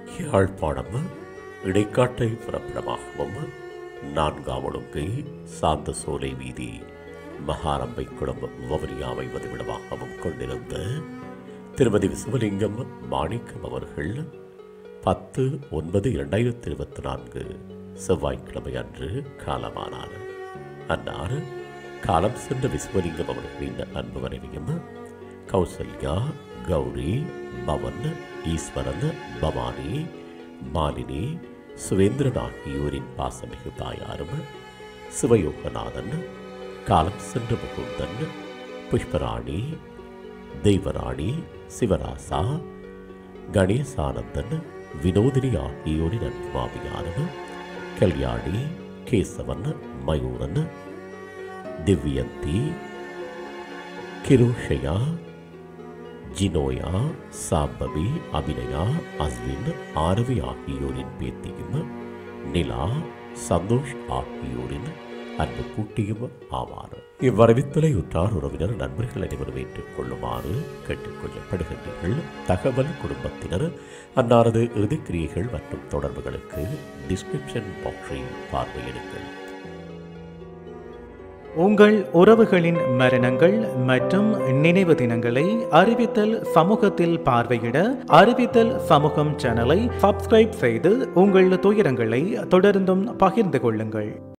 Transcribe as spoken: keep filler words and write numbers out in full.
யாழ்ப்பாணம் இடைக்காட்டை பிறப்பிடமாகவும் நான்காம் ஒழுங்கை சாந்த சோலை வீதி மகாரம்பை குடும்பம் வவுனியாவை வதிவிடமாகவும் கொண்டிருந்த திருமதி விசுவலிங்கம் மாணிக்கம் அவர்கள் பத்து ஒன்பது இரண்டாயிரத்தி இருபத்தி நான்கு செவ்வாய்க்கிழமை அன்று காலமானார். அன்னார் காலம் சென்ற விசுவலிங்கம் அவர்களின் அன்பு மனைவியும் கௌசல்யா, கௌரி, பவன், ஈஸ்வரன், பவானி, மாலினி, சுவேந்திரன் ஆகியோரின் பாசமிகு தாயாரும் சிவயோகநாதன், காலம் சென்ற முகுந்தன், புஷ்பராணி, தெய்வராணி, சிவராசா, கணேசானந்தன், வினோதினி ஆகியோரின் அன்பு மாமியாரும் கல்யாணி, கேசவன், மயூரன், திவ்யந்தி, கிருஷயா, ஜினோயா, சாம்பவி, அபிநயா, அஸ்வின், ஆரவி ஆகியோரின் பேத்தியும் நிலா, சந்தோஷ் ஆகியோரின் அன்பு பூட்டியும் ஆவார். இவ்வரவித்தலை உற்றார் உறவினர் நண்பர்கள் அனைவரும் ஏற்றுக் கொள்ளுமாறு கேட்டுக்கொள்ளப்படுகின்றீர்கள். தகவல் குடும்பத்தினர் அன்னாரது இறுதிக்கிரியைகள் மற்றும் தொடர்புகளுக்கு டிஸ்கிரிப்ஷன் பாக்ஸை பார்வையிடுங்கள். உங்கள் உறவுகளின் மரணங்கள் மற்றும் நினைவு தினங்களை அறிவித்தல் சமூகத்தில் பார்வையிட அறிவித்தல் சமூகம் சேனலை சப்ஸ்கிரைப் செய்து உங்கள் துயரங்களை தொடர்ந்தும் பகிர்ந்து கொள்ளுங்கள்.